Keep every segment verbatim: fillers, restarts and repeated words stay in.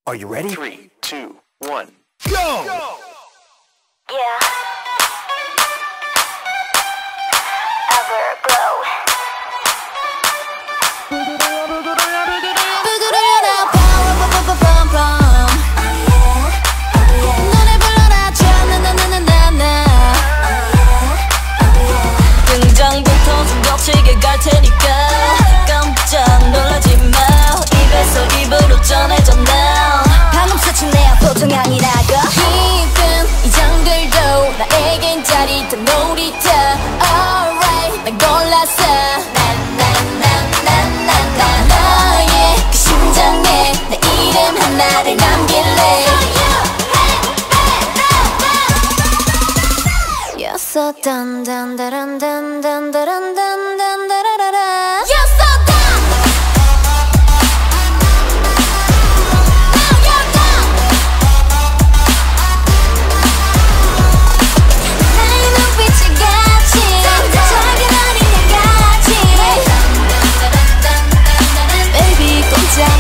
Are you ready? Three, two, one, go! go! Yeah. Everglow. 부드러워라 빰빰빰빰빰. 노래 불러라 촤나나나나나. 등장부터 좀 거칠게 갈 테니까 깜짝 놀라지 마. 입에서 입으로 전해져 now. 방금 스친 내야 보통이 아니라고. 깊은 이 정글도 나에겐 짜릿한 놀이터. Alright 난 골랐어. 나나나나나나 너의 그 심장에 내 이름 하나를 남길래. You're so dun dun dun dun dun dun dun dun dun dun. You're so dun. Now you're done. 나의 눈빛이 같이 작은 어린애 같이. Baby 꼼짝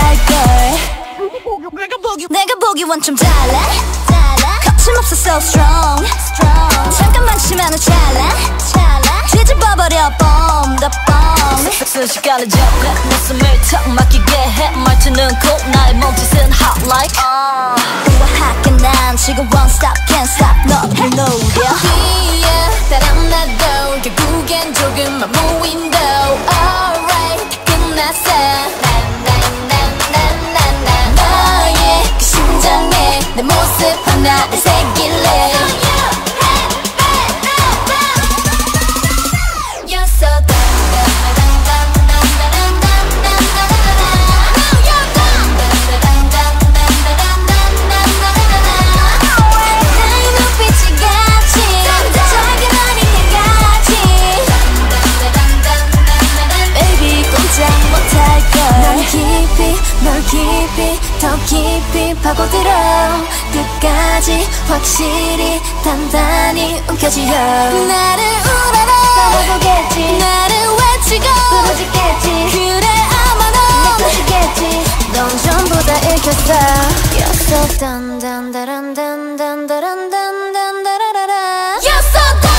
못할걸. 내가 보기 내가 보기 원점 달라. 거침없어 so strong. 잠깐만 치면 찰나 뒤집어버려 bomb the bomb. 순식간에 접해 내 숨을 턱 막히게 해. 말투는 cool 나의 몸짓은 hot like 우아하게 난 지금 won't stop can't stop 너를 노려. 뒤에 따라 나도 결국엔 조금만 무인도. Alright 끝났어. 나나나나나나 너의 그 심장에 내 모습 하나를 새길래. 널 깊이 더 깊이 파고들어. 끝까지 확실히 단단히 움켜쥐어. 나를 우러러 떠나보겠지. 나를 외치고 부러지겠지. 그래 아마 넌 느껴지겠지. 넌 전부 다 읽혔어. You're so dun dun dun dun dun dun dun dun dun dun. You're so dun.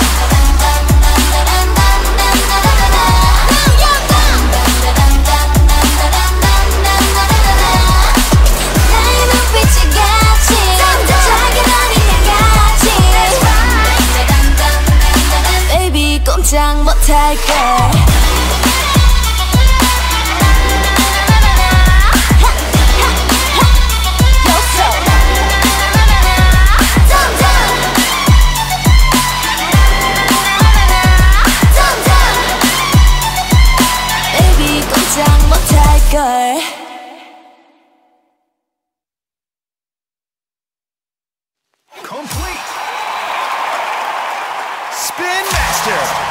꼼짝 못할걸. Baby 꼼짝 못할걸. Complete! Spin Master!